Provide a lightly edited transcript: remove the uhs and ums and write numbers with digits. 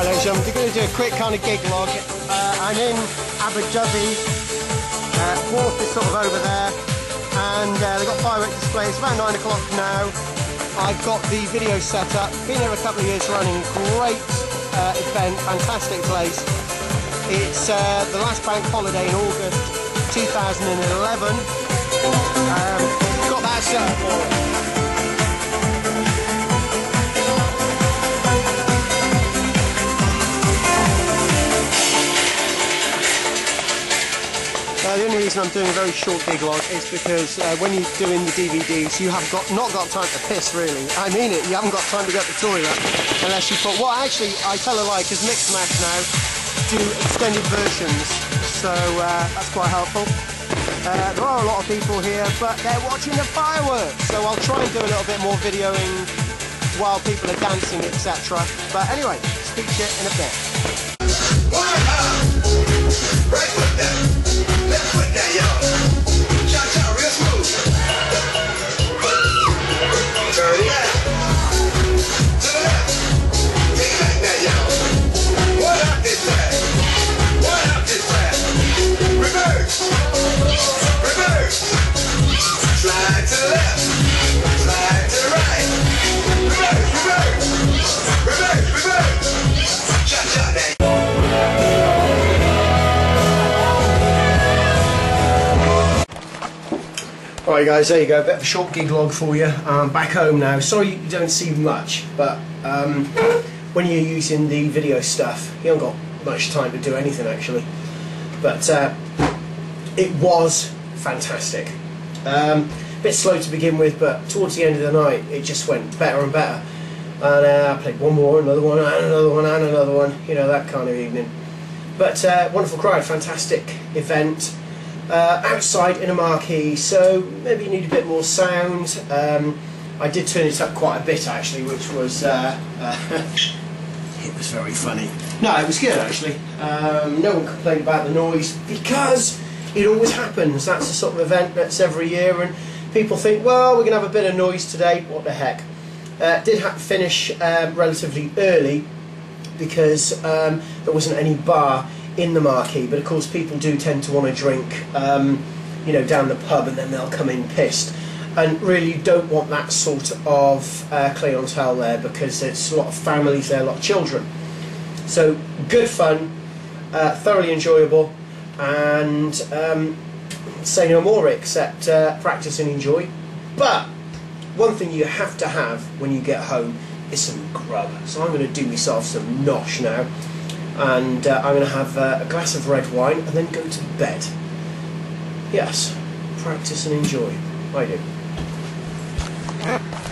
Right, ladies and gentlemen, we're going to do a quick kind of gig log. I'm in Abu Dhabi, wharf is sort of over there, and they've got fireworks displays. It's about 9 o'clock now. I've got the video set up, been here a couple of years running, great event, fantastic place. It's the last bank holiday in August 2011. Got that set up for it. The only reason I'm doing a very short gig log is because when you're doing the DVDs, you have not got time to piss, really. I mean it, you haven't got time to get the toilet unless you put... Well, actually, I tell a lie, because Mixmash now do extended versions, so that's quite helpful. There are a lot of people here, but they're watching the fireworks, so I'll try and do a little bit more videoing while people are dancing, etc. But anyway, speak to you in a bit. Right foot down. Left foot down, y'all. Cha-cha, real smooth. Turn it out. To the left. Take it back now, y'all. One out this side. One out this side. Reverse. Reverse. Slide to the left. Slide to the right. Reverse, reverse. Reverse, reverse. Cha-cha now. Alright guys, there you go, a bit of a short gig log for you. Back home now. Sorry you don't see much, but when you're using the video stuff, you haven't got much time to do anything actually. But it was fantastic. A bit slow to begin with, but towards the end of the night it just went better and better. And I played one more, another one, and another one, and another one, you know, that kind of evening. But wonderful crowd, fantastic event. Outside in a marquee, so maybe you need a bit more sound. I did turn it up quite a bit actually, which was it was very funny. No, it was good actually. No one complained about the noise because it always happens. That's the sort of event that's every year, and people think, well, we're going to have a bit of noise today. What the heck? Did have to finish relatively early because there wasn't any bar in the marquee, but of course people do tend to want to drink you know, down the pub, and then they'll come in pissed, and really you don't want that sort of clientele there, because there's a lot of families there, a lot of children. So good fun, thoroughly enjoyable, and say no more except practice and enjoy. But one thing you have to have when you get home is some grub, so I'm going to do myself some nosh now. And I'm going to have a glass of red wine and then go to bed. Yes, practice and enjoy. I do.